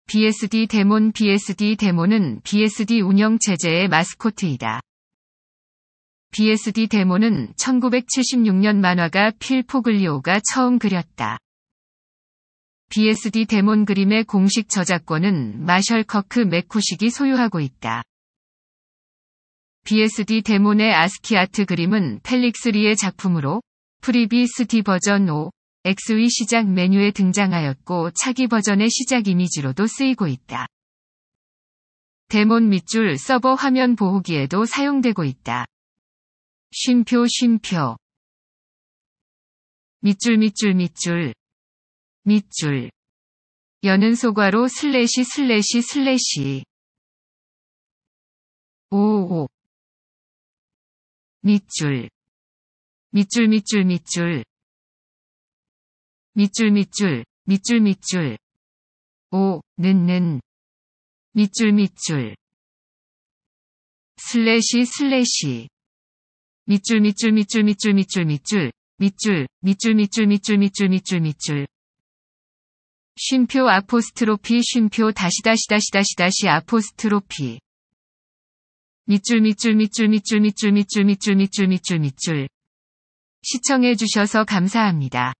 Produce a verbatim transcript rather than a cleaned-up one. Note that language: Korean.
비에스디 데몬 비에스디 데몬은 비에스디 운영체제의 마스코트이다. 비에스디 데몬은 천구백칠십육 년 만화가 필 포글리오가 처음 그렸다. 비에스디 데몬 그림의 공식 저작권은 마셜 커크 맥쿠식이 소유하고 있다. 비에스디 데몬의 아스키아트 그림은 펠릭스 리의 작품으로 프리비 스티 버전 오 엑스의 시작 메뉴에 등장하였고 차기 버전의 시작 이미지로도 쓰이고 있다. 데몬 밑줄 서버 화면 보호기에도 사용되고 있다. 쉼표 쉼표 밑줄 밑줄 밑줄 밑줄 여는 소괄호 슬래시 슬래시 슬래시 오오 밑줄 밑줄 밑줄 밑줄 밑줄 밑줄 밑줄 밑줄 오 는는 밑줄 밑줄 슬래시 슬래시 밑줄 밑줄 밑줄 밑줄 밑줄 밑줄 밑줄 밑줄 밑줄 밑줄 밑줄 밑줄 밑줄 쉼표 아포스트로피 쉼표 다시 다시 다시 다시 다시 아포스트로피 밑줄 밑줄 밑줄 밑줄 밑줄 밑줄 밑줄 밑줄 밑줄 밑줄 시청해 주셔서 감사합니다.